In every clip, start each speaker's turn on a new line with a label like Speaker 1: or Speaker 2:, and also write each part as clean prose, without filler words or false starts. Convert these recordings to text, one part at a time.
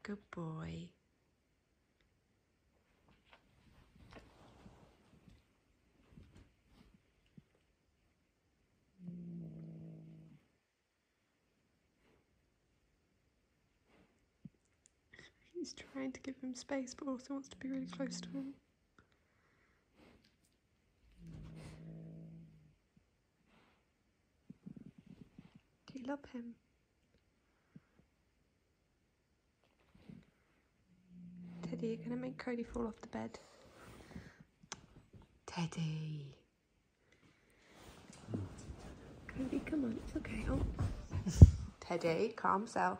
Speaker 1: Good boy. He's trying to give him space, but also wants to be really close to him. Do you love him? Teddy, you're going to make Kodi fall off the bed. Teddy. Kodi, come on, it's okay. Oh. Teddy, calm self.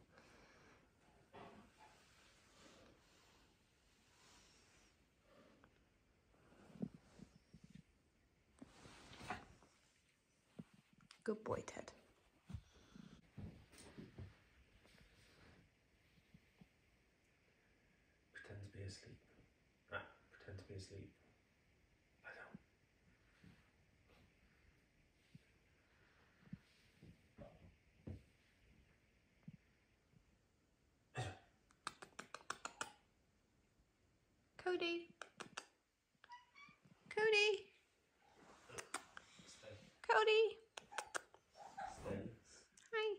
Speaker 1: Good boy, Ted.
Speaker 2: Pretend to be asleep. Ah, pretend to be asleep. I don't.
Speaker 1: Kodi. Kodi.
Speaker 2: Stay.
Speaker 1: Kodi.
Speaker 2: Stay.
Speaker 1: Hi.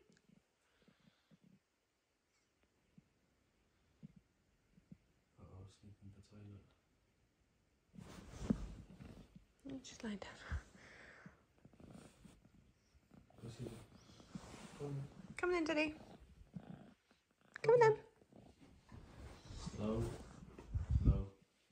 Speaker 2: Uh-oh, sleeping in the toilet.
Speaker 1: Just lie down.
Speaker 2: Go sleep. Go on.
Speaker 1: Come on in, Teddy. Come on then.
Speaker 2: Slow. Slow.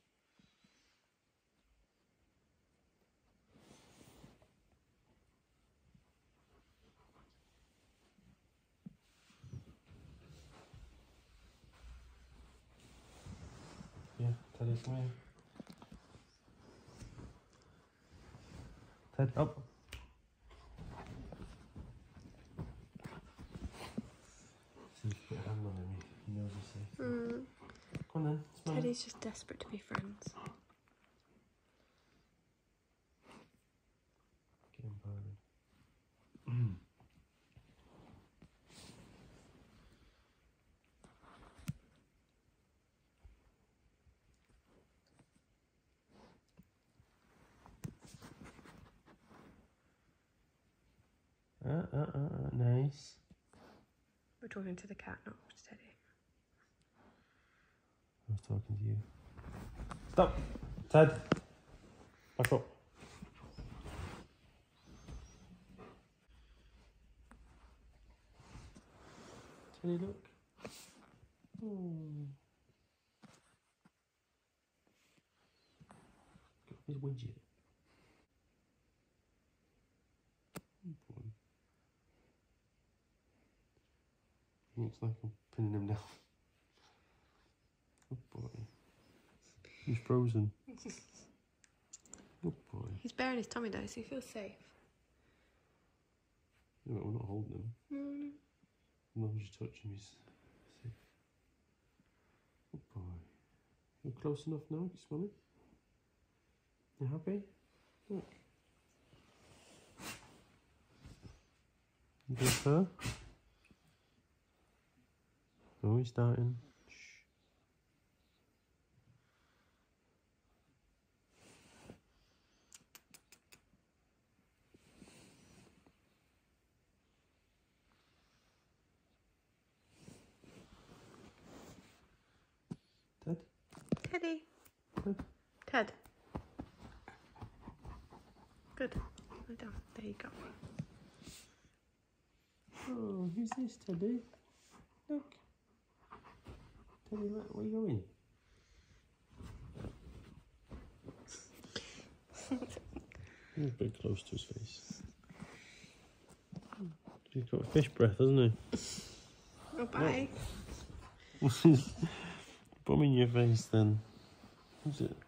Speaker 2: Yeah, Teddy, come here. Ted, up. See, put a hand on him. He knows he's safe. Come on then. Smile.
Speaker 1: Teddy's just desperate to be friends.
Speaker 2: Get him parted. Nice.
Speaker 1: We're talking to the cat, not to Teddy.
Speaker 2: I was talking to you. Stop! Ted! Back up. Teddy, look. Oh. Got his widget. Oh boy. He looks like I'm pinning him down. Good boy. He's frozen. Good boy.
Speaker 1: He's bearing his tummy though, so he feels safe.
Speaker 2: Yeah, but we're not holding him. As long as you touch him, he's safe. Good boy. You're close enough now? You smell it? You happy? Look. You good fur? Oh, he's starting. Shh. Ted?
Speaker 1: Teddy.
Speaker 2: Ted?
Speaker 1: Ted. Good. Lie down. There you go.
Speaker 2: Oh, who's this, Teddy? Look. Teddy, look, where are you going? He's a bit close to his face. He's got fish breath, hasn't he?
Speaker 1: Oh, bye.
Speaker 2: Bum in your face then. Who's it?